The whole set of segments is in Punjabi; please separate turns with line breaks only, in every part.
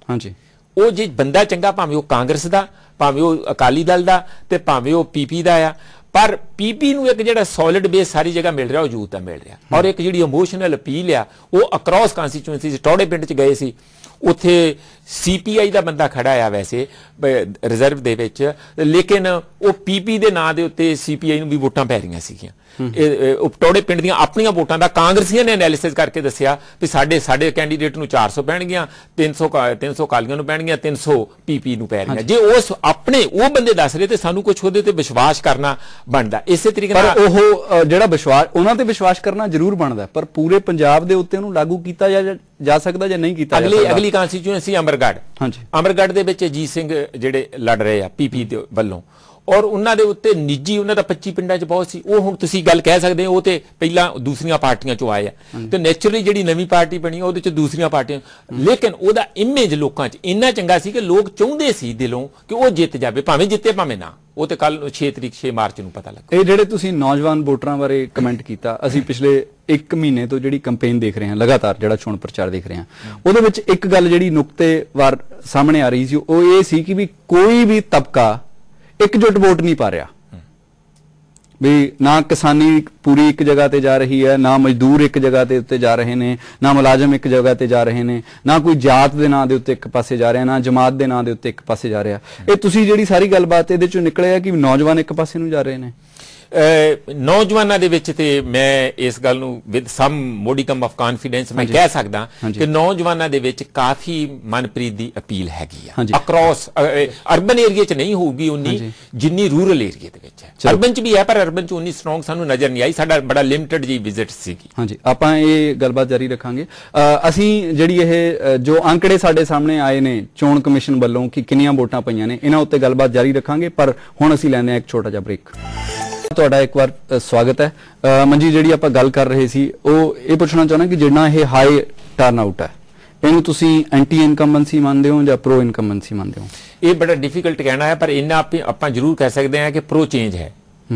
हाँ जी
ਉਹ ਜੇ ਬੰਦਾ ਚੰਗਾ ਭਾਵੇਂ ਉਹ ਕਾਂਗਰਸ ਦਾ ਭਾਵੇਂ ਉਹ ਅਕਾਲੀ ਦਲ ਦਾ ਤੇ ਭਾਵੇਂ ਉਹ ਪੀਪੀ ਦਾ ਆ ਪਰ ਪੀਪੀ ਨੂੰ ਇੱਕ ਜਿਹੜਾ ਸੋਲਿਡ ਬੇਸ ਸਾਰੀ ਜਗ੍ਹਾ ਮਿਲ ਰਿਹਾ ਉਹ ਯੂਥ ਦਾ ਮਿਲ ਰਿਹਾ ਔਰ ਇੱਕ ਜਿਹੜੀ ਇਮੋਸ਼ਨਲ ਅਪੀਲ ਆ ਉਹ ਅਕ੍ਰੋਸ ਕਾਂਸਟੀਚੁਐਂਸੀ ਟੌੜੇ ਪਿੰਡ 'ਚ ਗਏ ਸੀ ਉੱਥੇ CPI ਦਾ ਬੰਦਾ ਖੜਾ ਆ ਵੈਸੇ ਰਿਜ਼ਰਵ ਦੇ ਵਿੱਚ ਲੇਕਿਨ ਉਹ ਪੀਪੀ ਦੇ ਨਾਂ ਦੇ ਉੱਤੇ CPI ਨੂੰ ਵੀ ਵੋਟਾਂ ਪੈ ਰਹੀਆਂ ਸੀਗੀਆਂ ਟੌੜੇ ਪਿੰਡ ਦੀਆਂ ਆਪਣੀਆਂ ਵੋਟਾਂ ਦਾ ਕਾਂਗਰਸੀਆਂ ਨੇ ਐਨਾਲਿਸਿਸ ਕਰਕੇ ਦੱਸਿਆ ਵੀ ਸਾਡੇ ਕੈਂਡੀਡੇਟ ਨੂੰ 400 ਪੈਣਗੀਆਂ 300 ਅਕਾਲੀਆਂ ਨੂੰ ਪੈਣਗੀਆਂ 300 ਪੀਪੀ ਨੂੰ ਪੈ ਰਹੀਆਂ ਜੇ ਉਸ ਆਪਣੇ ਉਹ ਬੰਦੇ ਦੱਸ ਰਹੇ ਤੇ ਸਾਨੂੰ ਕੁਝ ਉਹਦੇ ਤੇ ਵਿਸ਼ਵਾਸ ਕਰਨਾ ਬਣਦਾ ਇਸੇ ਤਰੀਕੇ ਨਾਲ
ਪਰ ਉਹ ਜਿਹੜਾ ਵਿਸ਼ਵਾਸ ਉਹਨਾਂ ਤੇ ਵਿਸ਼ਵਾਸ ਕਰਨਾ ਜ਼ਰੂਰ ਬਣਦਾ ਪਰ ਪੂਰੇ ਪੰਜਾਬ ਦੇ ਉੱਤੇ ਉਹਨੂੰ ਲਾਗੂ ਕੀਤਾ ਜਾ ਸਕਦਾ ਜਾਂ ਨਹੀਂ ਕੀਤਾ ਜਾ ਸਕਦਾ
ਅਗਲੀ ਕਾਂਸਟੀਚੁਐਂਸੀ ਅਮਰਗੜ੍ਹ
ਹਾਂਜੀ
ਅਮਰਗੜ੍ਹ ਦੇ ਵਿੱਚ ਅਜੀਤ ਸਿੰਘ ਜਿਹੜੇ ਲੜ ਰਹੇ ਆ ਪੀਪੀ ਦੇ ਵੱਲੋਂ ਔਰ ਉਹਨਾਂ ਦੇ ਉੱਤੇ ਨਿੱਜੀ ਉਹਨਾਂ ਦਾ 25 ਪਿੰਡਾਂ 'ਚ ਬਹੁਤ ਸੀ ਉਹ ਹੁਣ ਤੁਸੀਂ ਗੱਲ ਕਹਿ ਸਕਦੇ ਹੋ ਉਹ ਤੇ ਪਹਿਲਾਂ ਦੂਸਰੀਆਂ ਪਾਰਟੀਆਂ 'ਚੋਂ ਆਏ ਆ ਤੇ ਨੈਚੁਰਲੀ ਜਿਹੜੀ ਨਵੀਂ ਪਾਰਟੀ ਬਣੀ ਉਹਦੇ 'ਚ ਦੂਸਰੀਆਂ ਪਾਰਟੀਆਂ ਲੇਕਿਨ ਉਹਦਾ ਇਮੇਜ ਲੋਕਾਂ 'ਚ ਇੰਨਾ ਚੰਗਾ ਸੀ ਕਿ ਲੋਕ ਚਾਹੁੰਦੇ ਸੀ ਦਿਲੋਂ ਕਿ ਉਹ ਜਿੱਤ ਜਾਵੇ ਭਾਵੇਂ ਜਿੱਤੇ ਭਾਵੇਂ ਨਾ ਉਹ ਤੇ ਕੱਲ 6 ਮਾਰਚ ਨੂੰ ਪਤਾ ਲੱਗਾ
ਇਹ ਜਿਹੜੇ ਤੁਸੀਂ ਨੌਜਵਾਨ ਵੋਟਰਾਂ ਬਾਰੇ ਕਮੈਂਟ ਕੀਤਾ ਅਸੀਂ ਪਿਛਲੇ 1 ਮਹੀਨੇ ਤੋਂ ਜਿਹੜੀ ਕੰਪੇਨ ਦੇਖ ਰਹੇ ਹਾਂ ਲਗਾਤਾਰ ਜਿਹੜਾ ਚੋਣ ਪ੍ਰਚਾਰ ਦੇਖ ਰਹੇ ਹਾਂ ਉਹਦੇ ਵਿੱਚ ਇੱਕ ਗੱਲ ਜਿਹੜੀ ਨੁਕਤੇਵਾਰ ਸਾਹਮਣੇ ਆ ਰਹੀ ਸੀ ਉਹ ਇਹ ਸੀ ਕਿ ਵੀ ਕੋਈ ਵੀ ਤਬਕਾ एकजुट वोट नहीं पा रहा भी ना किसानी पूरी एक जगह ते जा रही है ना मजदूर एक जगह ते उत्ते जा रहे ने ना मुलाजम एक जगह ते जा रहे ने ना कोई जात दे नां दे उत्ते एक पासे जा रहा ना जमात दे नां दे उत्ते एक पासे जा रहा ये तुसी जिहड़ी सारी गलबात इहदे चों निकले कि नौजवान एक पासे नूं जा रहे ने
नौजवानों ਦੇ ਵਿੱਚ ਤੇ ਮੈਂ ਇਸ ਗੱਲ ਨੂੰ with some modicum of confidence ਮੈਂ ਕਹਿ ਸਕਦਾ ਕਿ ਨੌਜਵਾਨਾਂ ਦੇ ਵਿੱਚ ਕਾਫੀ ਮਨਪ੍ਰੀਤ ਦੀ ਅਪੀਲ ਹੈਗੀ ਆ ਅਕ੍ਰੋਸ ਅਰਬਨ ਏਰੀਆ 'ਚ ਨਹੀਂ ਹੋਊਗੀ ਉਨੀ ਜਿੰਨੀ ਰੂਰਲ ਏਰੀਆ ਦੇ ਵਿੱਚ ਹੈ ਅਰਬਨ 'ਚ ਵੀ ਹੈ ਪਰ ਅਰਬਨ 'ਚ ਉਨੀ ਸਟਰੋਂਗ ਸਾਨੂੰ ਨਜ਼ਰ ਨਹੀਂ ਆਈ ਸਾਡਾ ਬੜਾ ਲਿਮਟਿਡ ਜੀ ਵਿਜ਼ਿਟ ਸੀਗੀ
ਹਾਂਜੀ ਆਪਾਂ ਇਹ ਗੱਲਬਾਤ ਜਾਰੀ ਰੱਖਾਂਗੇ ਅਸੀਂ ਜਿਹੜੀ ਇਹ ਜੋ ਅੰਕੜੇ ਸਾਡੇ ਸਾਹਮਣੇ ਆਏ ਨੇ ਚੋਣ ਕਮਿਸ਼ਨ ਵੱਲੋਂ ਕਿ ਕਿੰਨੀਆਂ ਵੋਟਾਂ ਪਈਆਂ ਨੇ ਇਹਨਾਂ ਉੱਤੇ ਗੱਲਬਾਤ ਜਾਰੀ ਰੱਖਾਂਗੇ ਪਰ ਹੁਣ ਅਸੀਂ ਲੈਂਦੇ ਹਾਂ ਇੱਕ ਛੋਟਾ ਜਿਹਾ ਬ੍ਰੇਕ ਤੁਹਾਡਾ ਇੱਕ ਵਾਰ ਸਵਾਗਤ ਹੈ ਮੰਜੀ ਜਿਹੜੀ ਆਪਾਂ ਗੱਲ ਕਰ ਰਹੇ ਸੀ ਉਹ ਇਹ ਪੁੱਛਣਾ ਚਾਹੁੰਦਾ ਕਿ ਜਿਹੜਾ ਇਹ ਹਾਈ ਟਰਨ ਆਊਟ ਹੈ ਇਹਨੂੰ ਤੁਸੀਂ ਐਂਟੀ ਇਨਕੰਬੈਂਸੀ ਮੰਨਦੇ ਹੋ ਜਾਂ ਪ੍ਰੋ ਇਨਕੰਬੈਂਸੀ ਮੰਨਦੇ ਹੋ
ਇਹ ਬੜਾ ਡਿਫਿਕਲਟ ਕਹਿਣਾ ਹੈ ਪਰ ਇਹਨਾਂ ਆਪਾਂ ਜ਼ਰੂਰ ਕਹਿ ਸਕਦੇ ਹਾਂ ਕਿ ਪ੍ਰੋ ਚੇਂਜ ਹੈ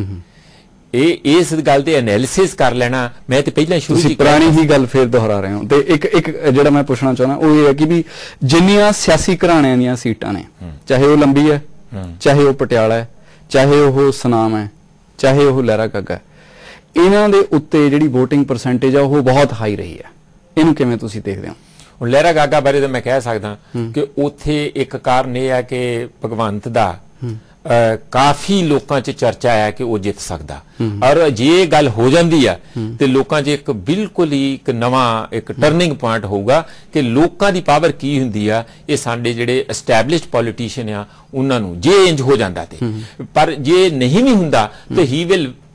ਇਹ ਇਸ ਗੱਲ ਤੇ ਐਨਾਲਿਸਿਸ ਕਰ ਲੈਣਾ ਮੈਂ ਤੇ ਪਹਿਲਾਂ ਸ਼ੁਰੂ
ਹੀ ਪੁਰਾਣੀ ਹੀ ਗੱਲ ਫੇਰ ਦੁਹਰਾ ਰਹੇ ਹੋ ਤੇ ਇੱਕ ਜਿਹੜਾ ਮੈਂ ਪੁੱਛਣਾ ਚਾਹੁੰਦਾ ਉਹ ਇਹ ਹੈ ਕਿ ਵੀ ਜਿੰਨੀਆਂ ਸਿਆਸੀ ਘਰਾਣਿਆਂ ਦੀਆਂ ਸੀਟਾਂ ਨੇ ਚਾਹੇ ਉਹ ਲੰਬੀ ਹੈ ਚਾਹੇ ਉਹ ਪਟਿਆਲਾ ਹੈ ਚਾਹੇ ਉਹ ਸੁਨਾਮ ਹੈ ਚਾਹੇ ਉਹ ਲਹਿਰਾ ਗਾਗਾ ਇਹਨਾਂ ਦੇ ਉੱਤੇ ਜਿਹੜੀ VOTING ਪਰਸੈਂਟੇਜ ਆ ਉਹ ਬਹੁਤ ਹਾਈ ਰਹੀ ਹੈ ਇਹਨੂੰ ਕਿਵੇਂ ਤੁਸੀਂ ਦੇਖਦੇ ਹੋ
ਹੁਣ ਲਹਿਰਾ ਗਾਗਾ ਬਾਰੇ ਤਾਂ ਮੈਂ ਕਹਿ ਸਕਦਾ ਕਿ ਉੱਥੇ ਇੱਕ ਕਾਰਨ ਇਹ ਹੈ ਕਿ ਭਗਵੰਤ ਦਾ ਕਾਫੀ ਲੋਕਾਂ 'ਚ ਚਰਚਾ ਹੈ ਕਿ ਉਹ ਜਿੱਤ ਸਕਦਾ ਔਰ ਜੇ ਗੱਲ ਹੋ ਜਾਂਦੀ ਆ ਤੇ ਲੋਕਾਂ 'ਚ ਇੱਕ ਬਿਲਕੁਲ ਹੀ ਇੱਕ ਨਵਾਂ ਇੱਕ ਟਰਨਿੰਗ ਪੁਆਇੰਟ ਹੋਊਗਾ ਕਿ ਲੋਕਾਂ ਦੀ ਪਾਵਰ ਕੀ ਹੁੰਦੀ ਆ ਇਹ ਸਾਡੇ ਜਿਹੜੇ ਐਸਟੈਬਲਿਸ਼ਡ ਪੋਲੀਟੀਸ਼ੀਅਨ ਆ ਉਹਨਾਂ ਨੂੰ ਜੇ ਇੰਜ ਹੋ ਜਾਂਦਾ ਤੇ ਪਰ ਜੇ ਨਹੀਂ ਵੀ ਹੁੰਦਾ ਤੇ he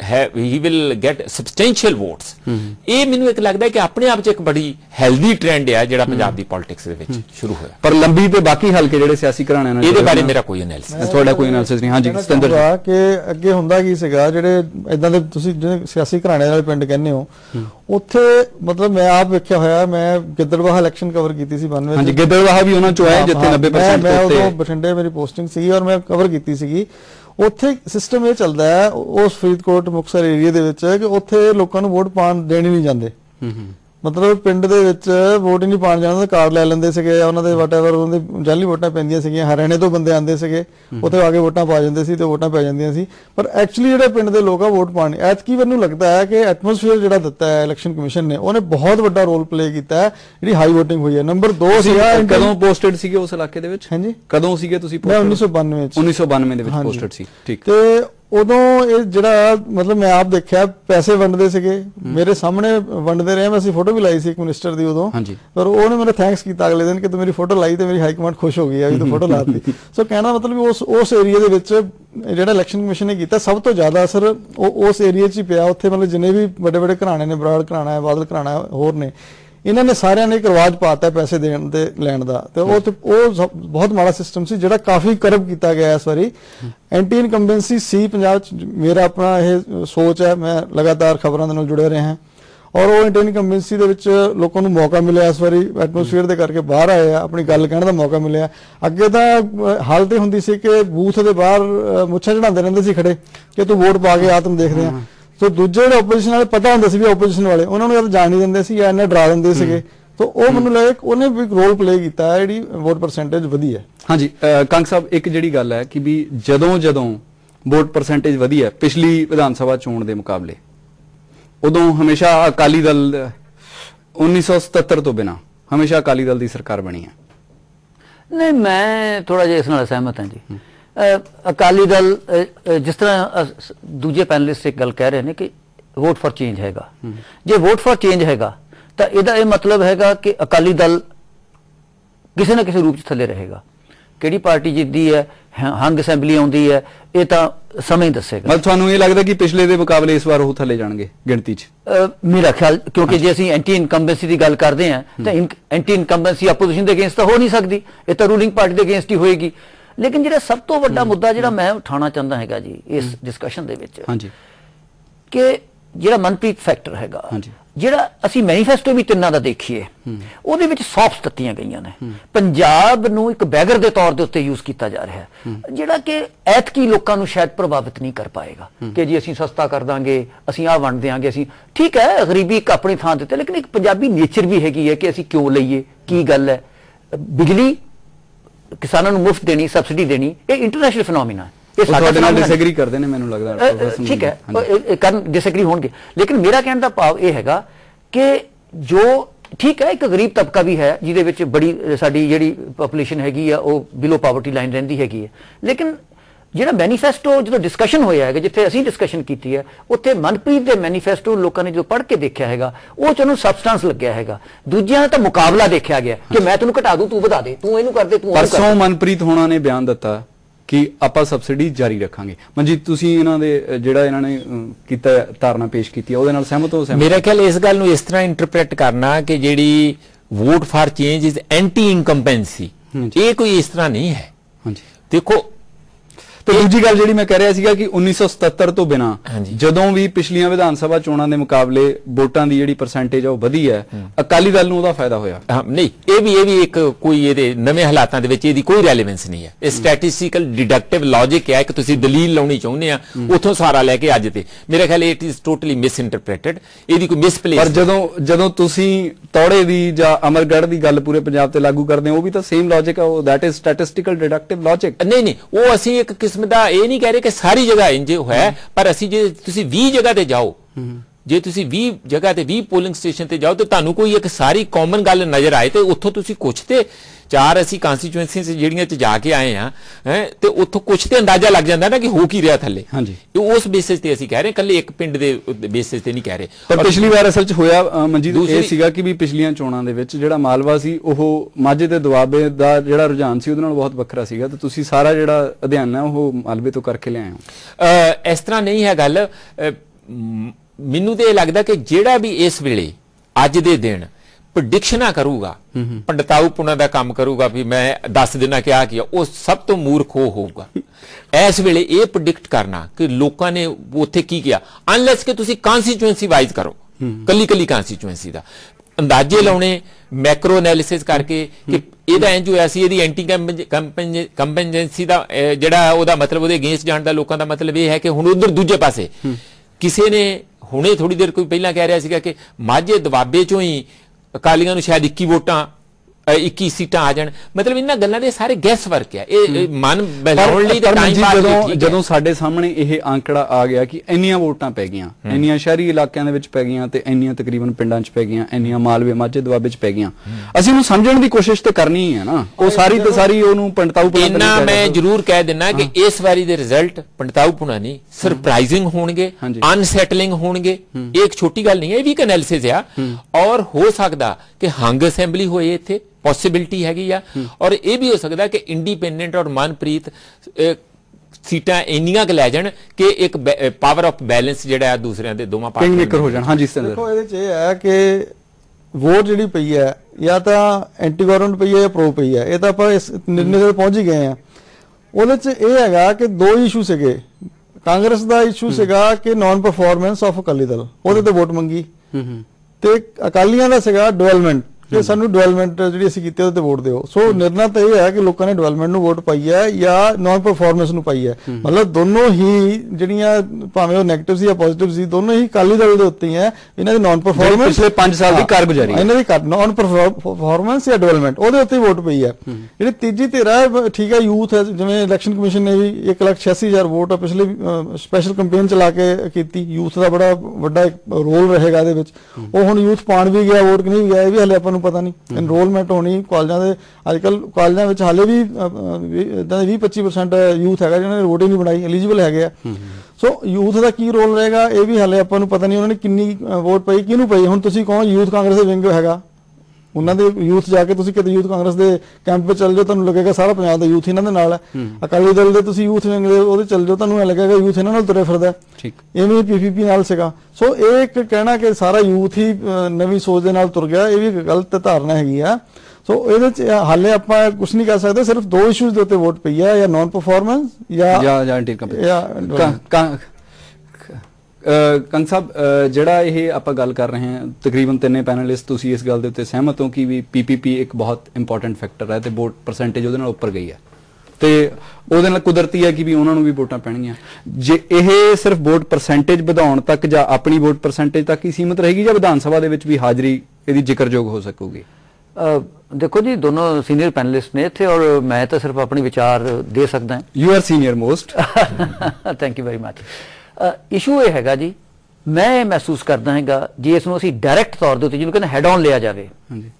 will get substantial votes ਇਹ ਮੈਨੂੰ ਇੱਕ ਲੱਗਦਾ ਕਿ ਆਪਣੇ ਆਪ 'ਚ ਇੱਕ ਬੜੀ ਹੈਲਦੀ ਟ੍ਰੈਂਡ ਆ ਜਿਹੜਾ ਪੰਜਾਬ ਦੀ ਪੋਲਿਟਿਕਸ ਦੇ ਵਿੱਚ ਸ਼ੁਰੂ ਹੋਇਆ
ਪਰ ਲੰਬੀ ਤੇ ਬਾਕੀ ਹਲਕੇ ਜਿਹੜੇ ਸਿਆਸੀ ਘਰਾਣਿਆਂ ਨਾਲ
ਇਹਦੇ ਬਾਰੇ ਮੇਰਾ ਕੋਈ ਐਨਾਲਿਸਿਸ
ਤੁਹਾਡਾ ਕੋਈ ਐਨਾਲਿਸਿਸ ਨਹੀਂ ਹਾਂਜੀ ਸਤਿੰਦਰ
ਜੀ ਕਿ ਅੱਗੇ ਹੁੰਦਾ ਕੀ ਸੀਗਾ ਜਿਹੜੇ ਇਦਾਂ ਦੇ ਤੁਸੀਂ ਜਿਹੜੇ ਸਿਆਸੀ ਘਰਾਣਿਆਂ ਵਾਲੇ ਪਿੰਡ ਕਹਿੰਦੇ ਹੋ ਉੱਥੇ ਮਤਲਬ ਮੈਂ ਆਪ ਵੇਖਿਆ ਹੋਇਆ ਮੈਂ ਗਿੱਦੜਬਾਹਾ ਇਲੈਕਸ਼ਨ ਕਵਰ ਕੀਤੀ ਸੀ 92
ਹਾਂਜੀ ਗਿੱਦੜਬਾਹਾ ਵੀ ਉਹਨਾਂ ਚੋਂ ਆਇਆ ਜਿੱਥੇ 90%
ਮੈਂ ਉਦੋਂ ਬਠਿੰਡੇ ਮੇਰੀ ਪੋਸਟਿੰਗ ਸੀਗੀ ਔਰ ਮੈਂ ਕਵਰ ਕੀਤੀ ਸੀਗੀ ਉੱਥੇ ਸਿਸਟਮ ਇਹ ਚੱਲਦਾ ਹੈ ਉਸ ਫਰੀਦਕੋਟ ਮੁਕਤਸਰ ਏਰੀਆ ਦੇ ਵਿੱਚ ਕਿ ਉੱਥੇ ਲੋਕਾਂ ਨੂੰ ਵੋਟ ਪਾਣ ਦੇਣੀ ਨਹੀਂ ਜਾਂਦੇ ਮਤਲਬ ਪਿੰਡ ਦੇ ਵਿੱਚ ਵੋਟ ਹੀ ਨਹੀਂ ਪਾਣ ਜਾਣਾ ਤਾਂ ਕਾਰਡ ਲੈ ਲੈਂਦੇ ਸੀਗੇ ਉਹਨਾਂ ਦੇ ਵਾਟਐਵਰ ਉਹਨਾਂ ਦੇ ਜਾਲੀ ਵੋਟਾਂ ਪੈਂਦੀਆਂ ਸੀਗੀਆਂ ਹਰਿਆਣੇ ਤੋਂ ਬੰਦੇ ਆਉਂਦੇ ਸੀਗੇ ਉੱਥੇ ਆ ਕੇ ਵੋਟਾਂ ਪਾ ਜਾਂਦੇ ਸੀ ਤੇ ਵੋਟਾਂ ਪੈ ਜਾਂਦੀਆਂ ਸੀ ਪਰ ਐਕਚੁਅਲੀ ਜਿਹੜੇ ਪਿੰਡ ਦੇ ਲੋਕ ਆ ਵੋਟ ਪਾਣ ਐਤਕੀ ਮੈਨੂੰ ਲੱਗਦਾ ਹੈ ਕਿ ਐਟਮੋਸਫੀਅਰ ਜਿਹੜਾ ਦਿੱਤਾ ਹੈ ਇਲੈਕਸ਼ਨ ਕਮਿਸ਼ਨ ਨੇ ਉਹਨੇ ਬਹੁਤ ਵੱਡਾ ਰੋਲ ਪਲੇ ਕੀਤਾ ਹੈ ਜਿਹੜੀ ਹਾਈ ਵੋਟਿੰਗ ਹੋਈ ਹੈ ਨੰਬਰ 2 ਸੀਗਾ
ਕਦੋਂ ਪੋਸਟਡ ਸੀਗੇ ਉਸ ਇਲਾਕੇ ਦੇ ਵਿੱਚ
ਹਾਂਜੀ
ਕਦੋਂ ਸੀਗੇ ਤੁਸੀਂ
ਮੈਂ 1992
ਦੇ ਵਿੱਚ ਪੋਸਟਡ ਸੀ ਠੀਕ
ਤੇ ਉਦੋਂ ਇਹ ਜਿਹੜਾ ਮਤਲਬ ਮੈਂ ਆਪ ਦੇਖਿਆ ਪੈਸੇ ਵੰਡਦੇ ਸੀਗੇ ਮੇਰੇ ਸਾਹਮਣੇ ਵੰਡਦੇ ਰਹੇ ਮੈਂ ਅਸੀਂ ਫੋਟੋ ਵੀ ਲਾਈ ਸੀ ਇੱਕ ਮਿਨਿਸਟਰ ਦੀ ਉਦੋਂ ਪਰ ਉਹਨੇ ਮੈਨੂੰ ਥੈਂਕਸ ਕੀਤਾ ਅਗਲੇ ਦਿਨ ਕਿ ਤੂੰ ਮੇਰੀ ਫੋਟੋ ਲਾਈ ਤੇ ਮੇਰੀ ਹਾਈ ਕਮਾਂਡ ਖੁਸ਼ ਹੋ ਗਈ ਆ ਵੀ ਤੂੰ ਫੋਟੋ ਲਾਤੀ ਸੋ ਕਹਿਣਾ ਮਤਲਬ ਉਸ ਏਰੀਆ ਦੇ ਵਿੱਚ ਜਿਹੜਾ ਇਲੈਕਸ਼ਨ ਕਮਿਸ਼ਨ ਨੇ ਕੀਤਾ ਸਭ ਤੋਂ ਜ਼ਿਆਦਾ ਅਸਰ ਉਸ ਏਰੀਆ 'ਚ ਹੀ ਪਿਆ ਉੱਥੇ ਮਤਲਬ ਜਿੰਨੇ ਵੀ ਵੱਡੇ ਵੱਡੇ ਘਰਾਣੇ ਨੇ ਬਰਾੜ ਘਰਾਣਾ ਹੈ ਬਾਦਲ ਘਰਾਣਾ ਹੈ ਹੋਰ ਨੇ ਇਹਨਾਂ ਨੇ ਸਾਰਿਆਂ ਨੇ ਇੱਕ ਰਿਵਾਜ ਪਾਤਾ ਪੈਸੇ ਦੇਣ ਤੇ ਲੈਣ ਦਾ ਤੇ ਉਹ ਬਹੁਤ ਮਾੜਾ ਸਿਸਟਮ ਸੀ ਜਿਹੜਾ ਕਾਫੀ ਕਰਪ ਕੀਤਾ ਗਿਆ ਇਸ ਵਾਰੀ ਐਂਟੀ ਇਨਕੰਬੈਂਸੀ ਸੀ ਪੰਜਾਬ 'ਚ ਮੇਰਾ ਆਪਣਾ ਇਹ ਸੋਚ ਹੈ ਮੈਂ ਲਗਾਤਾਰ ਖਬਰਾਂ ਦੇ ਨਾਲ ਜੁੜੇ ਰਹੇ ਹਾਂ ਔਰ ਉਹ ਐਂਟੀ ਇਨਕੰਬੈਂਸੀ ਦੇ ਵਿੱਚ ਲੋਕਾਂ ਨੂੰ ਮੌਕਾ ਮਿਲਿਆ ਇਸ ਵਾਰੀ ਐਟਮੋਸਫੀਅਰ ਦੇ ਕਰਕੇ ਬਾਹਰ ਆਏ ਆ ਆਪਣੀ ਗੱਲ ਕਹਿਣ ਦਾ ਮੌਕਾ ਮਿਲਿਆ ਅੱਗੇ ਤਾਂ ਹਾਲਤ ਇਹ ਹੁੰਦੀ ਸੀ ਕਿ ਬੂਥ ਦੇ ਬਾਹਰ ਮੁੱਛਾਂ ਚੜਾਉਂਦੇ ਰਹਿੰਦੇ ਸੀ ਖੜੇ ਕਿ ਤੂੰ ਵੋਟ ਪਾ ਕੇ ਆ ਤੈਨੂੰ ਦੇਖਦੇ ਆ ਸੋ ਦੂਜੇ ਜਿਹੜੇ ਓਪੋਜੀਸ਼ਨ ਵਾਲੇ ਪਤਾ ਹੁੰਦਾ ਸੀ ਵੀ ਓਪੋਜੀਸ਼ਨ ਵਾਲੇ ਉਹਨਾਂ ਨੂੰ ਜਦ ਜਾਣ ਨਹੀਂ ਦਿੰਦੇ ਸੀ ਜਾਂ ਇੰਨਾ ਡਰਾ ਦਿੰਦੇ ਸੀਗੇ तो वो मैनूं लगे ਉਹਨੇ ਵੀ ਰੋਲ ਪਲੇ ਕੀਤਾ ਹੈ ਜਿਹੜੀ ਵੋਟ ਪਰਸੈਂਟੇਜ ਵਧੀ ਹੈ।
ਹਾਂਜੀ ਕੰਗ ਸਾਹਿਬ ਇੱਕ ਜਿਹੜੀ ਗੱਲ ਹੈ ਕਿ ਵੀ ਜਦੋਂ ਵੋਟ ਪਰਸੈਂਟੇਜ ਵਧੀ ਹੈ ਪਿਛਲੀ ਵਿਧਾਨ ਸਭਾ ਚੋਣ ਦੇ ਮੁਕਾਬਲੇ, ਉਦੋਂ ਹਮੇਸ਼ਾ ਅਕਾਲੀ ਦਲ 1977 ਤੋਂ ਬਿਨਾਂ ਹਮੇਸ਼ਾ ਅਕਾਲੀ ਦਲ ਦੀ ਸਰਕਾਰ ਬਣੀ ਹੈ।
ਨਹੀਂ, ਮੈਂ ਥੋੜਾ ਜਿਹਾ ਇਸ ਨਾਲ ਸਹਿਮਤ ਹਾਂ ਜੀ। ਅਕਾਲੀ ਦਲ ਜਿਸ ਤਰ੍ਹਾਂ ਦੂਜੇ ਪੈਨਲਿਸਟ ਇੱਕ ਗੱਲ ਕਹਿ ਰਹੇ ਨੇ ਕਿ ਵੋਟ ਫॉर ਚੇਂਜ ਹੈਗਾ, ਜੇ ਵੋਟ ਫॉर ਚੇਂਜ ਹੈਗਾ ਤਾਂ ਇਹਦਾ ਇਹ ਮਤਲਬ ਹੈਗਾ ਕਿ ਅਕਾਲੀ ਦਲ ਕਿਸੇ ਨਾ ਕਿਸੇ ਰੂਪ 'ਚ ਥੱਲੇ ਰਹੇਗਾ। ਕਿਹੜੀ ਪਾਰਟੀ ਜਿੱਤਦੀ ਹੈ, ਹੰਗ ਅਸੈਂਬਲੀ ਆਉਂਦੀ ਹੈ, ਇਹ ਤਾਂ ਸਮਾਂ ਹੀ ਦੱਸੇਗਾ।
ਮਤਲਬ ਤੁਹਾਨੂੰ ਇਹ ਲੱਗਦਾ ਕਿ ਪਿਛਲੇ ਦੇ ਮੁਕਾਬਲੇ ਇਸ ਵਾਰ ਉਹ ਥੱਲੇ ਜਾਣਗੇ ਗਿਣਤੀ 'ਚ?
ਮੇਰਾ ਖਿਆਲ, ਕਿਉਂਕਿ ਜੇ ਅਸੀਂ ਐਂਟੀ ਇਨਕੰਬੈਂਸੀ ਦੀ ਗੱਲ ਕਰਦੇ ਹਾਂ ਤਾਂ ਐਂਟੀ ਇਨਕੰਬੈਂਸੀ ਆਪੋਜੀਸ਼ਨ ਦੇ ਅਗੇਂਸਟ ਤਾਂ ਹੋ ਨਹੀਂ ਸਕਦੀ, ਇਹ ਤਾਂ ਰੂਲਿੰਗ ਪਾਰਟੀ ਦੇ ਅਗੇਂਸਟ ਹੀ ਹੋਏਗੀ। ਲੇਕਿਨ ਜਿਹੜਾ ਸਭ ਤੋਂ ਵੱਡਾ ਮੁੱਦਾ ਜਿਹੜਾ ਮੈਂ ਉਠਾਉਣਾ ਚਾਹੁੰਦਾ ਹੈਗਾ ਜੀ ਇਸ ਡਿਸਕਸ਼ਨ ਦੇ ਵਿੱਚ,
ਹਾਂਜੀ,
ਕਿ ਜਿਹੜਾ ਮਨਪ੍ਰੀਤ ਫੈਕਟਰ ਹੈਗਾ, ਜਿਹੜਾ ਅਸੀਂ ਮੈਨੀਫੈਸਟੋ ਵੀ ਤਿੰਨਾਂ ਦਾ ਦੇਖੀਏ, ਉਹਦੇ ਵਿੱਚ ਸੌਫਟ ਦਿੱਤੀਆਂ ਗਈਆਂ ਨੇ। ਪੰਜਾਬ ਨੂੰ ਇੱਕ ਬੈਗਰ ਦੇ ਤੌਰ ਦੇ ਉੱਤੇ ਯੂਜ਼ ਕੀਤਾ ਜਾ ਰਿਹਾ ਹੈ, ਜਿਹੜਾ ਕਿ ਐਤਕੀ ਲੋਕਾਂ ਨੂੰ ਸ਼ਾਇਦ ਪ੍ਰਭਾਵਿਤ ਨਹੀਂ ਕਰ ਪਾਏਗਾ ਕਿ ਜੀ ਅਸੀਂ ਸਸਤਾ ਕਰ ਦਾਂਗੇ, ਅਸੀਂ ਆਹ ਵੰਡ ਦਿਆਂਗੇ। ਅਸੀਂ ਠੀਕ ਹੈ, ਗਰੀਬੀ ਇੱਕ ਆਪਣੀ ਥਾਂ ਦਿੱਤੇ, ਲੇਕਿਨ ਇੱਕ ਪੰਜਾਬੀ ਨੇਚਰ ਵੀ ਹੈਗੀ ਹੈ ਕਿ ਅਸੀਂ ਕਿਉਂ ਲਈਏ, ਕੀ ਗੱਲ ਹੈ। ਬਿਜਲੀ ਕਿਸਾਨਾਂ ਨੂੰ ਮੁਫਤ ਦੇਣੀ, ਸਬਸਿਡੀ ਦੇਣੀ, ਇਹ ਇੰਟਰਨੈਸ਼ਨਲ ਫਿਨੋਮੀਨਾ ਹੈ।
ਤੁਹਾਡੇ ਨਾਲ ਡਿਸਐਗਰੀ ਕਰਦੇ ਨੇ ਮੈਨੂੰ ਲੱਗਦਾ।
ਠੀਕ ਹੈ, ਕਰਨ ਡਿਸਐਗਰੀ ਹੋਣਗੇ, ਲੇਕਿਨ ਮੇਰਾ ਕਹਿਣ ਦਾ ਭਾਵ ਇਹ ਹੈਗਾ ਕਿ ਜੋ ਠੀਕ ਹੈ, ਇੱਕ ਗਰੀਬ ਤਬਕਾ ਵੀ ਹੈ ਜਿਹਦੇ ਵਿੱਚ ਬੜੀ ਸਾਡੀ ਜਿਹੜੀ ਪੋਪੂਲੇਸ਼ਨ ਹੈਗੀ ਆ ਉਹ ਬਿਲੋ ਪਾਵਰਟੀ ਲਾਈਨ ਰਹਿੰਦੀ ਹੈਗੀ ਹੈ। ਲੇਕਿਨ ਜਿਹੜਾ ਮੈਨੀਫੈਸਟੋ ਜਦੋਂ ਡਿਸਕਸ਼ਨ ਹੋਇਆ ਹੈਗਾ, ਜਿੱਥੇ ਅਸੀਂ ਡਿਸਕਸ਼ਨ ਕੀਤੀ ਹੈ, ਉੱਥੇ ਮਨਪ੍ਰੀਤ ਦੇ ਮੈਨੀਫੈਸਟੋ ਲੋਕਾਂ ਨੇ ਜੋ ਪੜ੍ਹ ਕੇ ਦੇਖਿਆ ਹੈਗਾ, ਉਹ ਚ ਉਹਨੂੰ ਸਬਸਟੈਂਸ ਲੱਗਿਆ ਹੈਗਾ। ਦੂਜਿਆਂ ਦਾ ਤਾਂ ਮੁਕਾਬਲਾ ਦੇਖਿਆ ਗਿਆ ਕਿ ਮੈਂ ਤੈਨੂੰ ਘਟਾ ਦੂੰ, ਤੂੰ ਵਧਾ ਦੇ, ਤੂੰ ਇਹਨੂੰ ਕਰ ਦੇ, ਤੂੰ ਉਹਨੂੰ ਕਰ ਦੇ।
ਪਰਸੋਂ ਮਨਪ੍ਰੀਤ ਹੋਣਾ ਨੇ ਬਿਆਨ ਦਿੱਤਾ ਕਿ ਆਪਾਂ ਸਬਸਿਡੀ ਜਾਰੀ ਰੱਖਾਂਗੇ। ਮਨਜੀਤ, ਤੁਸੀਂ ਇਹਨਾਂ ਦੇ ਜਿਹੜਾ ਇਹਨਾਂ ਨੇ ਕੀਤਾ ਧਾਰਨਾ ਪੇਸ਼ ਕੀਤੀ ਹੈ ਉਹਦੇ ਨਾਲ ਸਹਿਮਤ ਹੋ?
ਮੇਰਾ ਖਿਆਲ ਇਸ ਗੱਲ ਨੂੰ ਇਸ ਤਰ੍ਹਾਂ ਇੰਟਰਪ੍ਰੈਟ ਕਰਨਾ ਕਿ ਜਿਹੜੀ vote for change is anti incumbency, ਇਹ ਕੋਈ ਇਸ ਤਰ੍ਹਾਂ ਨਹੀਂ ਹੈ।
ਹਾਂਜੀ,
ਦੇਖੋ,
ਤੇ ਦੂਜੀ ਗੱਲ ਜਿਹੜੀ ਮੈਂ ਕਹਿ ਰਿਹਾ ਸੀਗਾ ਕਿ 1977 ਤੋਂ ਬਿਨਾਂ ਜਦੋਂ ਵੀ ਪਿਛਲੀਆਂ ਵਿਧਾਨ ਸਭਾ ਚੋਣਾਂ ਦੇ ਮੁਕਾਬਲੇ ਵੋਟਾਂ ਦੀ ਜਿਹੜੀ ਪਰਸੈਂਟੇਜ ਆ ਉਹ ਵਧੀ ਹੈ, ਅਕਾਲੀ ਦਲ ਨੂੰ ਉਹਦਾ ਫਾਇਦਾ ਹੋਇਆ।
ਨਹੀਂ, ਇਹ ਵੀ ਇੱਕ ਕੋਈ ਇਹਦੇ ਨਵੇਂ ਹਾਲਾਤਾਂ ਦੇ ਵਿੱਚ ਇਹਦੀ ਕੋਈ ਰੈਲੇਵੈਂਸ ਨਹੀਂ ਹੈ। ਇਹ ਸਟੈਟਿਸਟੀਕਲ ਡਿਡਕਟਿਵ ਲੌਜਿਕ ਹੈ, ਇੱਕ ਤੁਸੀਂ ਦਲੀਲ ਲਾਉਣੀ ਚਾਹੁੰਦੇ ਆ, ਉੱਥੋਂ ਸਾਰਾ ਲੈ ਕੇ ਅੱਜ ਤੇ ਮੇਰਾ ਖਿਆਲ it is totally misinterpreted, ਇਹਦੀ ਕੋਈ ਮਿਸਪਲੇਸ।
ਪਰ ਜਦੋਂ ਤੁਸੀਂ ਤੌੜੇ ਦੀ ਜਾਂ ਅਮਰਗੜ੍ਹ ਦੀ ਗੱਲ ਪੂਰੇ ਪੰਜਾਬ ਤੇ ਲਾਗੂ ਕਰਦੇ ਹੋ, ਉਹ ਵੀ ਤਾਂ ਸੇਮ ਲੌਜਿਕ ਆ, ਉਹ that is statistical deductive logic.
ਨਹੀਂ, ਉਹ ਅਸੀਂ ਇੱਕ ਕਿਸਮ ਦਾ ਇਹ ਨਹੀਂ ਕਹਿ ਰਹੇ ਕਿ ਸਾਰੀ ਜਗ੍ਹਾ ਇੰਜ ਹੋਇਆ, ਪਰ ਅਸੀਂ ਜੇ ਤੁਸੀਂ 20 ਜਗ੍ਹਾ ਤੇ ਜਾਓ, ਜੇ ਤੁਸੀਂ 20 ਜਗ੍ਹਾ ਤੇ 20 ਪੋਲਿੰਗ ਸਟੇਸ਼ਨ ਤੇ ਜਾਓ ਤੇ ਤੁਹਾਨੂੰ ਕੋਈ ਇੱਕ ਸਾਰੀ ਕਾਮਨ ਗੱਲ ਨਜ਼ਰ ਆਏ ਤੇ ਉੱਥੋਂ ਤੁਸੀਂ ਕੁਛ ਤੇ ਚਾਰ ਅਸੀਂ ਕਨਸਟੀਚੁਐਂਸੀਜ਼ ਜਿਹੜੀਆਂ ਚ ਜਾ ਕੇ ਆਏ ਆ ਤੇ ਉੱਥੋਂ ਕੁਛ ਤੇ ਅੰਦਾਜ਼ਾ ਲੱਗ ਜਾਂਦਾ ਨਾ ਕਿ ਹੋ ਕੀ ਰਿਹਾ ਥੱਲੇ।
ਹਾਂਜੀ,
ਉਸ ਬੇਸਿਸ ਤੇ ਅਸੀਂ ਕਹਿ ਰਹੇ, ਕੱਲੇ ਇੱਕ ਪਿੰਡ ਦੇ ਬੇਸਿਸ ਤੇ ਨਹੀਂ ਕਹਿ ਰਹੇ।
ਪਰ ਪਿਛਲੀ ਵਾਰ ਅਸਲ ਚ ਹੋਇਆ ਮਨਜੀਤ ਇਹ ਸੀਗਾ ਕਿ ਵੀ ਪਿਛਲੀਆਂ ਚੋਣਾਂ ਦੇ ਵਿੱਚ ਜਿਹੜਾ ਮਾਲਵਾ ਸੀ ਉਹ ਮਾਝੇ ਤੇ ਦੁਆਬੇ ਦਾ ਜਿਹੜਾ ਰੁਝਾਨ ਸੀ ਉਹਦੇ ਨਾਲ ਬਹੁਤ ਵੱਖਰਾ ਸੀਗਾ, ਤੇ ਤੁਸੀਂ ਸਾਰਾ ਜਿਹੜਾ ਅਧਿਐਨ ਹੈ ਉਹ ਮਾਲਵੇ ਤੋਂ ਕਰਕੇ ਲਿਆਏ ਹੋ।
ਇਸ ਤਰ੍ਹਾਂ ਨਹੀਂ ਹੈ ਗੱਲ। ਮੈਨੂੰ ਤੇ ਇਹ ਲੱਗਦਾ ਕਿ ਜਿਹੜਾ ਵੀ ਇਸ ਵੇਲੇ ਅੱਜ ਦੇ ਦਿਨ ਪ੍ਰੈਡਿਕਸ਼ਨਾਂ ਕਰੂਗਾ, ਪੰਡਤਾਊਪੁਣਾ ਦਾ ਕੰਮ ਕਰੂਗਾ ਵੀ ਮੈਂ 10 ਦਿਨਾਂ ਕਿਹਾ ਕਿ ਉਹ ਸਭ ਤੋਂ ਮੂਰਖ ਹੋਊਗਾ। ਇਸ ਵੇਲੇ ਇਹ ਪ੍ਰੈਡਿਕਟ ਕਰਨਾ ਕਿ ਲੋਕਾਂ ਨੇ ਉੱਥੇ ਕੀ ਕੀਤਾ, ਅਨਲੈਸ ਕਿ ਤੁਸੀਂ ਕਨਸਟੀਚੁਐਂਸੀ ਵਾਈਜ਼ ਕਰੋ, ਕੱਲੀ ਕਨਸਟੀਚੁਐਂਸੀ ਦਾ ਅੰਦਾਜ਼ੇ ਲਾਉਣੇ, ਮੈਕਰੋ ਐਨਾਲਿਸਿਸ ਕਰਕੇ ਕਿ ਇਹਦਾ ਇੰਜ ਹੋਇਆ ਸੀ, ਇਹਦੀ ਐਂਟੀ ਕੰਪੈਂਜੈਂਸੀ ਦਾ ਜਿਹੜਾ ਉਹਦਾ ਮਤਲਬ ਉਹਦੇ ਅਗੇਂਸਟ ਜਾਣ ਦਾ ਲੋਕਾਂ ਦਾ ਮਤਲਬ ਇਹ ਹੈ ਕਿ ਹੁਣ ਉਧਰ ਦੂਜੇ ਪਾਸੇ ਕਿਸੇ ਨੇ ਹੁਣੇ ਥੋੜੀ ਦੇਰ ਕੋਈ ਪਹਿਲਾਂ ਕਹਿ ਰਿਹਾ ਸੀਗਾ ਕਿ ਮਾਝੇ ਦੁਆਬੇ ਚੋਂ ਹੀ ਅਕਾਲੀਆਂ ਨੂੰ ਸ਼ਾਇਦ 21 ਵੋਟਾਂ 21 ਸੀਟਾਂ ਆ ਜਾਣ। ਮਤਲਬ ਇਹਨਾਂ ਗੱਲਾਂ ਦੇ ਸਾਰੇ ਗੈਸ ਵਰਕ ਆ, ਇਹ ਮਨ ਬਹਿਲਾਉਣ ਲਈ ਤਾਂ ਟਾਈਮ ਪਾਸ।
ਜਦੋਂ ਸਾਡੇ ਸਾਹਮਣੇ ਇਹ ਆંકੜਾ ਆ ਗਿਆ ਕਿ ਇੰਨੀਆਂ ਵੋਟਾਂ ਪੈ ਗਈਆਂ, ਇੰਨੀਆਂ ਸ਼ਹਿਰੀ ਇਲਾਕਿਆਂ ਦੇ ਵਿੱਚ ਪੈ ਗਈਆਂ ਤੇ ਇੰਨੀਆਂ ਤਕਰੀਬਨ ਪਿੰਡਾਂ 'ਚ ਪੈ ਗਈਆਂ, ਇੰਨੀਆਂ ਮਾਲਵੇ ਮਾਝੇ ਦੁਆਬੇ 'ਚ ਪੈ ਗਈਆਂ, ਅਸੀਂ ਉਹਨੂੰ ਸਮਝਣ ਦੀ ਕੋਸ਼ਿਸ਼ ਤੇ ਕਰਨੀ ਹੀ ਹੈ ਨਾ। ਉਹ ਸਾਰੀ ਤੇ ਸਾਰੀ ਉਹਨੂੰ ਪੰਡਤਾਊਪੁਣਾ।
ਇੰਨਾ ਮੈਂ ਜ਼ਰੂਰ ਕਹਿ ਦਿੰਨਾ ਕਿ ਇਸ ਵਾਰੀ ਦੇ ਰਿਜ਼ਲਟ ਪੰਡਤਾਊਪੁਣਾ ਨਹੀਂ, ਸਰਪ੍ਰਾਈਜ਼ਿੰਗ ਹੋਣਗੇ, ਅਨਸੈਟਲਿੰਗ ਹੋਣਗੇ। ਇਹ ਇੱਕ ਛੋਟੀ ਗੱਲ ਨਹੀਂ ਹੈ, ਇਹ ਵੀ ਇੱਕ ਐਨਾਲਿਸਿਸ ਆ। ਔਰ ਹੋ ਸਕਦਾ ਕਿ ਹੰਗ ਅਸੈਂਬਲੀ ਹੋਏ, ਇੱਥੇ ਪੋਸਿਬਿਲਿਟੀ ਹੈਗੀ ਆ। ਔਰ ਇਹ ਵੀ ਹੋ ਸਕਦਾ ਕਿ ਇੰਡੀਪੈਂਡੈਂਟ ਔਰ ਮਨਪ੍ਰੀਤ ਸੀਟਾਂ ਇੰਨੀਆਂ ਕੁ ਲੈ ਜਾਣ ਕਿ ਇੱਕ ਪਾਵਰ ਆਫ ਬੈਲੈਂਸ ਜਿਹੜਾ ਹੈ ਦੂਸਰਿਆਂ ਦੇ ਦੋਵਾਂ ਪਾਰਟੀਆਂ
ਹੋ ਜਾਣ। ਹਾਂਜੀ,
ਦੇਖੋ ਇਹਦੇ ਚ ਇਹ ਹੈ ਕਿ ਵੋਟ ਜਿਹੜੀ ਪਈ ਹੈ ਜਾਂ ਤਾਂ ਐਂਟੀ ਗਵਰਨਮੈਂਟ ਪਈ ਹੈ ਜਾਂ ਪ੍ਰੋ ਪਈ ਹੈ, ਇਹ ਤਾਂ ਆਪਾਂ ਇਸ ਨਿਰਣੇ ਤੇ ਪਹੁੰਚ ਹੀ ਗਏ ਆ। ਉਹਦੇ ਚ ਇਹ ਹੈਗਾ ਕਿ ਦੋ ਇਸ਼ੂ ਸੀਗੇ। ਕਾਂਗਰਸ ਦਾ ਇਸ਼ੂ ਸੀਗਾ ਕਿ non performance of Akali Dal, ਉਹਦੇ ਤੇ ਵੋਟ ਮੰਗੀ, ਤੇ ਅਕਾਲੀਆਂ ਦਾ ਸੀਗਾ ਡਿਵੈਲਪਮੈਂਟ ਕਿ ਸਾਨੂੰ ਡਿਵੈਲਪਮੈਂਟ ਜਿਹੜੀ ਅਸੀਂ ਕੀਤੀ ਉਹਦੇ ਤੇ ਵੋਟ ਦਿਓ। ਸੋ ਨਿਰਣਾ ਤਾਂ ਇਹ ਹੈ ਕਿ ਲੋਕਾਂ ਨੇ ਡਿਵੈਲਪਮੈਂਟ ਨੂੰ ਵੋਟ ਪਾਈ ਹੈ ਜਾਂ ਨਾਨ ਪਰਫਾਰਮੈਂਸ ਨੂੰ ਪਾਈ ਹੈ। ਮਤਲਬ ਦੋਨੋਂ ਹੀ ਜਿਹੜੀਆਂ ਭਾਵੇਂ ਉਹ ਨੈਗੇਟਿਵ ਸੀ ਜਾਂ ਪੋਜ਼ਿਟਿਵ ਸੀ, ਦੋਨੋਂ ਹੀ ਅਕਾਲੀ ਦਲ ਦੇ ਉੱਤੇ ਹੈ। ਇਹਨਾਂ ਦੀ ਨਾਨ ਪਰਫਾਰਮੈਂਸ
ਪਿਛਲੇ 5 ਸਾਲ ਦੀ ਕਾਰਗੁਜ਼ਾਰੀ,
ਇਹਨਾਂ ਦੀ ਨਾਨ ਪਰਫਾਰਮੈਂਸ ਜਾਂ ਡਿਵੈਲਪਮੈਂਟ ਉਹਦੇ ਉੱਤੇ ਵੋਟ ਪਈ ਹੈ। ਜਿਹੜੀ ਤੀਜੀ ਧਿਰ ਹੈ, ਠੀਕ ਹੈ, ਯੂਥ ਹੈ, ਜਿਵੇਂ ਇਲੈਕਸ਼ਨ ਕਮਿਸ਼ਨ ਨੇ ਵੀ 1,86,000 ਵੋਟ ਪਿਛਲੇ ਸਪੈਸ਼ਲ ਕੰਪੇਨ ਚਲਾ ਕੇ ਕੀਤੀ। ਯੂਥ ਦਾ ਬੜਾ ਵੱਡਾ ਰੋਲ ਰਹੇਗਾ ਇਹਦੇ ਵਿੱਚ। ਉਹ ਹੁਣ ਯੂਥ ਪਾਣ ਵੀ ਗਿਆ ਵੋਟ ਕਿ ਨਹੀਂ ਗਿਆ, ਇਹ ਵੀ ਹਾਲੇ ਆਪਾਂ ਨੂੰ ਪਤਾ ਨਹੀਂ। ਐਨਰੋਲਮੈਂਟ ਹੋਣੀ ਕਾਲਜਾਂ ਦੇ, ਅੱਜ ਕੱਲ ਕਾਲਜਾਂ ਵਿੱਚ ਹਾਲੇ ਵੀ ਇਦਾਂ 20-25% ਯੂਥ ਹੈਗਾ ਜਿਹਨਾਂ ਨੇ ਵੋਟ ਹੀ ਨਹੀਂ ਬਣਾਈ, ਐਲੀਜੀਬਲ ਹੈਗੇ ਆ। ਸੋ ਯੂਥ ਦਾ ਕੀ ਰੋਲ ਰਹੇਗਾ ਇਹ ਵੀ ਹਾਲੇ ਆਪਾਂ ਨੂੰ ਪਤਾ ਨਹੀਂ। ਉਹਨਾਂ ਨੇ ਕਿੰਨੀ ਵੋਟ ਪਾਈ, ਕਿਹਨੂੰ ਪਾਈ। ਹੁਣ ਤੁਸੀਂ ਕਹੋ ਯੂਥ ਕਾਂਗਰਸ ਦੇ ਵਿੰਗ ਹੈਗਾ, ਉਹਨਾਂ ਦੇ ਯੂਥ ਜਾ ਕੇ ਤੁਸੀਂ ਕਿਤੇ ਯੂਥ ਕਾਂਗਰਸ ਦੇ ਕੈਂਪ 'ਤੇ ਚੱਲ ਜਾਓ, ਤੁਹਾਨੂੰ ਲੱਗੇਗਾ ਸਾਰਾ ਪੰਜਾਬ ਦਾ ਯੂਥ ਇਹਨਾਂ ਦੇ ਨਾਲ ਹੈ। ਅਕਾਲੀ ਦਲ ਦੇ ਤੁਸੀਂ ਯੂਥ ਵਿੰਗ ਦੇ ਉਹਦੇ ਚੱਲ ਜਾਓ, ਤੁਹਾਨੂੰ ਇਹ ਲੱਗੇਗਾ ਯੂਥ ਇਹਨਾਂ ਨਾਲ ਤੁਰੇ ਫਿਰਦਾ। ਇਵੇਂ ਪੀਪੀਪੀ ਨਾਲ ਸੀਗਾ। ਸੋ ਇਹ ਇੱਕ ਕਹਿਣਾ ਕਿ ਸਾਰਾ ਯੂਥ ਹੀ ਨਵੀਂ ਸੋਚ ਦੇ ਨਾਲ ਤੁਰ ਗਿਆ, ਇਹ ਵੀ ਗਲਤ ਧਾਰਨਾ ਹੈਗੀ ਆ। ਸੋ ਇਹਦੇ 'ਚ ਹਾਲੇ ਆਪਾਂ ਕੁਝ ਨਹੀਂ ਕਰ ਸਕਦੇ। ਸਿਰਫ 2 ਇਸ਼ੂਜ਼ ਦੇ ਉੱਤੇ ਵੋਟ ਪਈ ਹੈ, ਜਾਂ ਨਾਨ ਪਰਫਾਰਮੈਂਸ ਜਾਂ
ਕੰਗ ਸਾਹਿਬ, ਜਿਹੜਾ ਇਹ ਆਪਾਂ ਗੱਲ ਕਰ ਰਹੇ ਹਾਂ, ਤਕਰੀਬਨ ਤਿੰਨੇ ਪੈਨਲਿਸਟ ਤੁਸੀਂ ਇਸ ਗੱਲ ਦੇ ਉੱਤੇ ਸਹਿਮਤ ਹੋ ਕਿ ਵੀ ਪੀਪੀਪੀ ਇੱਕ ਬਹੁਤ ਇੰਪੋਰਟੈਂਟ ਫੈਕਟਰ ਹੈ ਤੇ ਵੋਟ ਪਰਸੈਂਟੇਜ ਉਹਦੇ ਨਾਲ ਉੱਪਰ ਗਈ ਹੈ ਤੇ ਉਹਦੇ ਨਾਲ ਕੁਦਰਤੀ ਹੈ ਕਿ ਵੀ ਉਹਨਾਂ ਨੂੰ ਵੀ ਵੋਟਾਂ ਪੈਣਗੀਆਂ। ਜੇ ਇਹ ਸਿਰਫ ਵੋਟ ਪਰਸੈਂਟੇਜ ਵਧਾਉਣ ਤੱਕ ਜਾਂ ਆਪਣੀ ਵੋਟ ਪਰਸੈਂਟੇਜ ਤੱਕ ਹੀ ਸੀਮਿਤ ਰਹੇਗੀ ਜਾਂ ਵਿਧਾਨ ਸਭਾ ਦੇ ਵਿੱਚ ਵੀ ਹਾਜ਼ਰੀ ਇਹਦੀ ਜ਼ਿਕਰਯੋਗ ਹੋ ਸਕੂਗੀ?
ਦੇਖੋ ਜੀ, ਦੋਨੋਂ ਸੀਨੀਅਰ ਪੈਨਲਿਸਟ ਨੇ ਇੱਥੇ ਔਰ ਮੈਂ ਤਾਂ ਸਿਰਫ ਆਪਣੀ ਵਿਚਾਰ ਦੇ ਸਕਦਾ।
You are senior most.
Thank you very much. Issue ਇਹ ਹੈਗਾ ਜੀ, ਮੈਂ ਮਹਿਸੂਸ ਕਰਦਾ ਹੈਗਾ ਜੇ ਇਸ ਨੂੰ ਅਸੀਂ ਡਾਇਰੈਕਟ ਤੌਰ ਦੇ ਉੱਤੇ ਜਿਹਨੂੰ ਕਹਿੰਦੇ ਹੈਡ ਔਨ ਲਿਆ ਜਾਵੇ,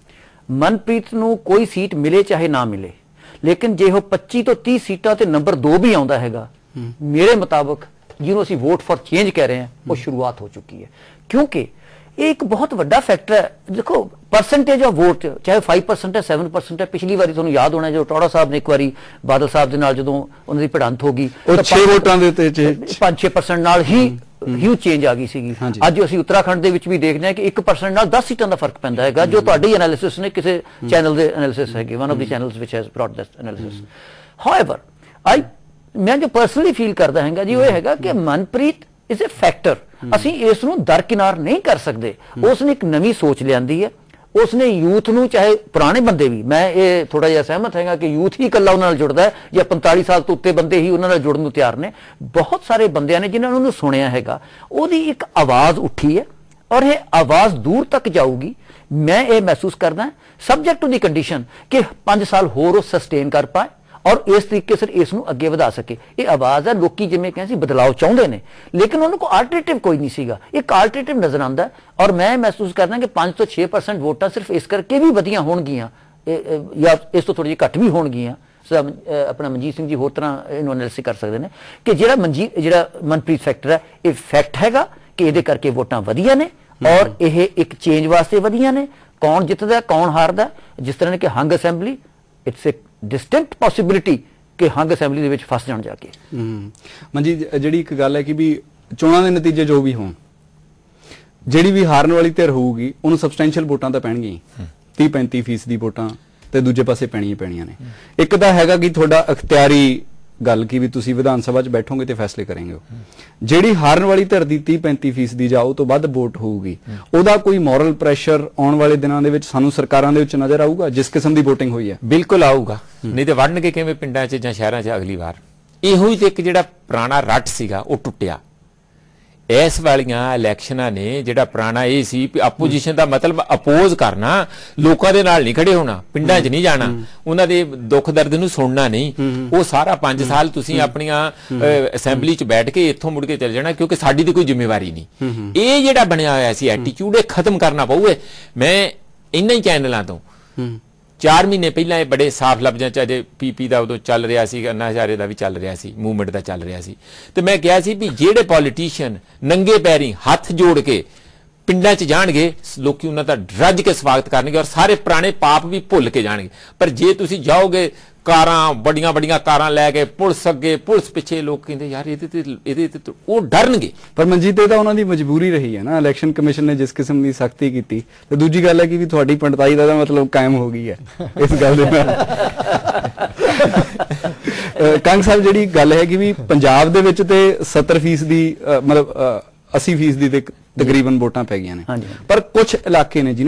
ਮਨਪ੍ਰੀਤ ਨੂੰ ਕੋਈ ਸੀਟ ਮਿਲੇ ਚਾਹੇ ਨਾ ਮਿਲੇ, ਲੇਕਿਨ ਜੇ ਉਹ 25 ਤੋਂ 30 ਸੀਟਾਂ ਤੇ ਨੰਬਰ 2 ਵੀ ਆਉਂਦਾ ਹੈਗਾ, ਮੇਰੇ ਮੁਤਾਬਕ ਜਿਹਨੂੰ ਅਸੀਂ ਵੋਟ ਫॉर ਚੇਂਜ ਕਹਿ ਰਹੇ ਹਾਂ, ਉਹ ਸ਼ੁਰੂਆਤ ਹੋ ਚੁੱਕੀ ਹੈ। ਕਿਉਂਕਿ ਇਹ ਇੱਕ ਬਹੁਤ ਵੱਡਾ ਫੈਕਟਰ ਹੈ। ਦੇਖੋ, ਪਰਸੈਂਟੇਜ ਆਫ ਵੋਟ ਚਾਹੇ 5% ਹੈ 7% ਹੈ। ਪਿਛਲੀ ਵਾਰੀ ਤੁਹਾਨੂੰ ਯਾਦ ਹੋਣਾ ਜਦੋਂ ਟੌੜਾ ਸਾਹਿਬ ਨੇ ਇੱਕ ਵਾਰੀ ਬਾਦਲ ਸਾਹਿਬ ਦੇ ਨਾਲ ਜਦੋਂ ਉਹਨਾਂ ਦੀ ਭਿੜੰਤ ਹੋ ਗਈ,
6 ਵੋਟਾਂ ਦੇ ਉੱਤੇ
5-6% ਨਾਲ ਹੀ ਹਿਊਜ ਚੇਂਜ ਆ ਗਈ ਸੀਗੀ। ਅੱਜ ਅਸੀਂ ਉੱਤਰਾਖੰਡ ਦੇ ਵਿੱਚ ਵੀ ਦੇਖਦੇ ਹਾਂ ਕਿ 1% ਨਾਲ 10 ਸੀਟਾਂ ਦਾ ਫਰਕ ਪੈਂਦਾ ਹੈਗਾ, ਜੋ ਤੁਹਾਡੇ ਐਨਾਲਿਸਿਸ ਨੇ, ਕਿਸੇ ਚੈਨਲ ਦੇ ਐਨਾਲਿਸਿਸ ਹੈਗੇ, ਵਨ ਆਫ ਦੀ ਚੈਨਲਸ ਵਿਚ has brought this analysis. However ਮੈਂ ਜੋ ਪਰਸਨਲੀ ਫੀਲ ਕਰਦਾ ਹੈਗਾ ਜੀ, ਉਹ ਇਹ ਹੈਗਾ ਕਿ ਮਨਪ੍ਰੀਤ ਇਜ਼ ਅ ਫੈਕਟਰ। ਅਸੀਂ ਇਸ ਨੂੰ ਦਰਕਿਨਾਰ ਨਹੀਂ ਕਰ ਸਕਦੇ। ਉਸਨੇ ਇੱਕ ਨਵੀਂ ਸੋਚ ਲਿਆਂਦੀ ਹੈ। ਉਸਨੇ ਯੂਥ ਨੂੰ, ਚਾਹੇ ਪੁਰਾਣੇ ਬੰਦੇ ਵੀ, ਮੈਂ ਇਹ ਥੋੜਾ ਜਿਹਾ ਸਹਿਮਤ ਹੈਗਾ ਕਿ ਯੂਥ ਹੀ ਇਕੱਲਾ ਉਹਨਾਂ ਨਾਲ ਜੁੜਦਾ ਹੈ ਜਾਂ 45 ਸਾਲ ਤੋਂ ਉੱਤੇ ਬੰਦੇ ਹੀ ਉਹਨਾਂ ਨਾਲ ਜੁੜਨ ਨੂੰ ਤਿਆਰ ਨੇ। ਬਹੁਤ ਸਾਰੇ ਬੰਦਿਆਂ ਨੇ ਜਿਨ੍ਹਾਂ ਨੂੰ ਉਹਨੂੰ ਸੁਣਿਆ ਹੈਗਾ, ਉਹਦੀ ਇੱਕ ਆਵਾਜ਼ ਉੱਠੀ ਹੈ ਔਰ ਇਹ ਆਵਾਜ਼ ਦੂਰ ਤੱਕ ਜਾਊਗੀ। ਮੈਂ ਇਹ ਮਹਿਸੂਸ ਕਰਦਾ ਸਬਜੈਕਟ ਟੂ ਦੀ ਕੰਡੀਸ਼ਨ ਕਿ 5 ਸਾਲ ਹੋਰ ਉਹ ਸਸਟੇਨ ਕਰ ਪਾਏ ਔਰ ਇਸ ਤਰੀਕੇ ਸਿਰ ਇਸ ਨੂੰ ਅੱਗੇ ਵਧਾ ਸਕੇ। ਇਹ ਆਵਾਜ਼ ਹੈ, ਲੋਕੀ ਜਿਵੇਂ ਕਹਿੰਦੇ ਸੀ ਬਦਲਾਅ ਚਾਹੁੰਦੇ ਨੇ, ਲੇਕਿਨ ਉਹਨਾਂ ਕੋਲ ਆਲਟਰਨੇਟਿਵ ਕੋਈ ਨਹੀਂ ਸੀਗਾ। ਇੱਕ ਆਲਟਰਨੇਟਿਵ ਨਜ਼ਰ ਆਉਂਦਾ ਔਰ ਮੈਂ ਮਹਿਸੂਸ ਕਰਦਾ ਕਿ 5 ਤੋਂ 6% ਵੋਟਾਂ ਸਿਰਫ ਇਸ ਕਰਕੇ ਵੀ ਵਧੀਆਂ ਹੋਣਗੀਆਂ ਜਾਂ ਇਸ ਤੋਂ ਥੋੜੀ ਜਿਹੀ ਘੱਟ ਵੀ ਹੋਣਗੀਆਂ। ਆਪਣਾ ਮਨਜੀਤ ਸਿੰਘ ਜੀ ਹੋਰ ਤਰ੍ਹਾਂ ਇਹਨੂੰ ਐਨਾਲਿਸਿਸ ਕਰ ਸਕਦੇ ਨੇ ਕਿ ਜਿਹੜਾ ਮਨਪ੍ਰੀਤ ਫੈਕਟਰ ਹੈ, ਇਹ ਫੈਕਟ ਹੈਗਾ ਕਿ ਇਹਦੇ ਕਰਕੇ ਵੋਟਾਂ ਵਧੀਆਂ ਨੇ ਔਰ ਇਹ ਇੱਕ ਚੇਂਜ ਵਾਸਤੇ ਵਧੀਆਂ ਨੇ। ਕੌਣ ਜਿੱਤਦਾ ਕੌਣ ਹਾਰਦਾ, ਜਿਸ ਤਰ੍ਹਾਂ ਕਿ hung assembly, it's a distinct possibility ਕਿ ਹੰਗ ਅਸੈਂਬਲੀ ਦੇ ਵਿੱਚ ਫਸ ਜਾਣ ਜਾ ਕੇ।
ਮਨਜੀਤ, ਜਿਹੜੀ ਇੱਕ ਗੱਲ ਹੈ ਕਿ ਵੀ ਚੋਣਾਂ ਦੇ ਨਤੀਜੇ ਜੋ ਵੀ ਹੋਣ, ਜਿਹੜੀ ਵੀ ਹਾਰਨ ਵਾਲੀ ਧਿਰ ਹੋਊਗੀ ਉਹਨੂੰ ਸਬਸਟੈਂਸ਼ੀਅਲ ਵੋਟਾਂ ਤਾਂ ਪੈਣਗੀਆਂ, 30-35% ਵੋਟਾਂ ਤੇ ਦੂਜੇ ਪਾਸੇ ਪੈਣੀਆਂ ਨੇ। ਇੱਕ ਤਾਂ ਹੈਗਾ ਕਿ ਤੁਹਾਡਾ ਅਖਤਿਆਰੀ ਗੱਲ ਕਿ ਵੀ ਤੁਸੀਂ ਵਿਧਾਨ ਸਭਾ 'ਚ ਬੈਠੋਗੇ ਤੇ ਫੈਸਲੇ ਕਰੋਗੇ। ਜਿਹੜੀ ਹਾਰਨ ਵਾਲੀ ਧਿਰ ਦੀ 30-35% ਜਾਂ ਉਹ ਤੋਂ ਵੱਧ ਵੋਟ ਹੋਊਗੀ, ਉਹਦਾ ਕੋਈ ਮੋਰਲ ਪ੍ਰੈਸ਼ਰ ਆਉਣ ਵਾਲੇ ਦਿਨਾਂ ਦੇ ਵਿੱਚ ਸਾਨੂੰ ਸਰਕਾਰਾਂ ਦੇ ਵਿੱਚ ਨਜ਼ਰ ਆਊਗਾ ਜਿਸ ਕਿਸਮ ਦੀ ਵੋਟਿੰਗ ਹੋਈ ਹੈ?
ਬਿਲਕੁਲ ਆਊਗਾ, ਨਹੀਂ ਤੇ ਵੜਨਗੇ ਕਿਵੇਂ ਪਿੰਡਾਂ 'ਚ ਜਾਂ ਸ਼ਹਿਰਾਂ 'ਚ ਅਗਲੀ ਵਾਰ। ਇਹੋ ਹੀ ਤੇ ਇੱਕ ਜਿਹੜਾ ਪੁਰਾਣਾ ਰੱਟ ਸੀਗਾ ਉਹ ਟੁੱਟਿਆ। ਇਸ ਵਾਲੀਆਂ ਇਲੈਕਸ਼ਨਾਂ ਨੇ ਜਿਹੜਾ ਪੁਰਾਣਾ ਇਹ ਸੀ ਕਿ ਆਪੋਜੀਸ਼ਨ ਦਾ ਮਤਲਬ ਅਪੋਜ਼ ਕਰਨਾ, ਲੋਕਾਂ ਦੇ ਨਾਲ ਨਹੀਂ ਖੜੇ ਹੋਣਾ, ਪਿੰਡਾਂ 'ਚ ਨਹੀਂ ਜਾਣਾ, ਉਹਨਾਂ ਦੇ ਦੁੱਖ ਦਰਦ ਨੂੰ ਸੁਣਨਾ ਨਹੀਂ। ਉਹ ਸਾਰਾ 5 ਸਾਲ ਤੁਸੀਂ ਆਪਣੀਆਂ ਅਸੈਂਬਲੀ 'ਚ ਬੈਠ ਕੇ ਇੱਥੋਂ ਮੁੜ ਕੇ ਚਲੇ ਜਾਣਾ ਕਿਉਂਕਿ ਸਾਡੀ ਤੇ ਕੋਈ ਜ਼ਿੰਮੇਵਾਰੀ ਨਹੀਂ। ਇਹ ਜਿਹੜਾ ਬਣਿਆ ਹੋਇਆ ਸੀ ਐਟੀਟਿਊਡ, ਇਹ ਖਤਮ ਕਰਨਾ ਪਊਗਾ। ਮੈਂ ਇੰਨਾ ਹੀ ਚੈਨਲਾਂ ਤੋਂ 4 ਮਹੀਨੇ ਪਹਿਲਾਂ ਇਹ ਬੜੇ ਸਾਫ਼ ਲਫ਼ਜ਼ਾਂ 'ਚ, ਅਜੇ ਪੀਪੀ ਦਾ ਉਦੋਂ ਚੱਲ ਰਿਹਾ ਸੀ, ਅੰਨਾ ਹਜ਼ਾਰੇ ਦਾ ਵੀ ਚੱਲ ਰਿਹਾ ਸੀ, ਮੂਵਮੈਂਟ ਦਾ ਚੱਲ ਰਿਹਾ ਸੀ, ਤੇ ਮੈਂ ਕਿਹਾ ਸੀ ਵੀ ਜਿਹੜੇ ਪੋਲੀਟੀਸ਼ੀਅਨ ਨੰਗੇ ਪੈਰੀ ਹੱਥ ਜੋੜ ਕੇ ਪਿੰਡਾਂ 'ਚ ਜਾਣਗੇ, ਲੋਕੀ ਉਹਨਾਂ ਦਾ ਰੱਜ ਕੇ ਸਵਾਗਤ ਕਰਨਗੇ ਔਰ ਸਾਰੇ ਪੁਰਾਣੇ ਪਾਪ ਵੀ ਭੁੱਲ ਕੇ ਜਾਣਗੇ। ਪਰ ਜੇ ਤੁਸੀਂ ਜਾਓਗੇ ਕਾਰਾਂ, ਵੱਡੀਆਂ ਵੱਡੀਆਂ ਕਾਰਾਂ ਲੈ ਕੇ, ਪੁਲਿਸ ਅੱਗੇ ਪੁਲਿਸ ਪਿੱਛੇ, ਲੋਕ ਕਹਿੰਦੇ ਯਾਰ ਇਹਦੇ ਤੇ ਉਹ ਡਰਨਗੇ।
ਪਰ ਮਨਜੀਤ, ਇਹ ਤਾਂ ਉਹਨਾਂ ਦੀ ਮਜਬੂਰੀ ਰਹੀ ਹੈ ਨਾ, ਇਲੈਕਸ਼ਨ ਕਮਿਸ਼ਨ ਨੇ ਜਿਸ ਕਿਸਮ ਦੀ ਸਖਤੀ ਕੀਤੀ। ਤੇ ਦੂਜੀ ਗੱਲ ਹੈ ਕਿ ਵੀ ਤੁਹਾਡੀ ਪੰਡਤਾਈ ਦਾ ਮਤਲਬ ਕਾਇਮ ਹੋ ਗਈ ਹੈ ਇਸ ਗੱਲ ਦੇ ਨਾਲ। ਕੰਗ ਸਾਹਿਬ, ਜਿਹੜੀ ਗੱਲ ਹੈ ਕਿ ਵੀ ਪੰਜਾਬ ਦੇ ਵਿੱਚ ਤੇ 70% ਮਤਲਬ 80% ਦੇ ਤਕਰੀਬਨ ਵੋਟਾਂ ਪੈ ਗਈਆਂ ਨੇ, ਪਰ ਕੁਝ ਇਲਾਕੇ ਨੇ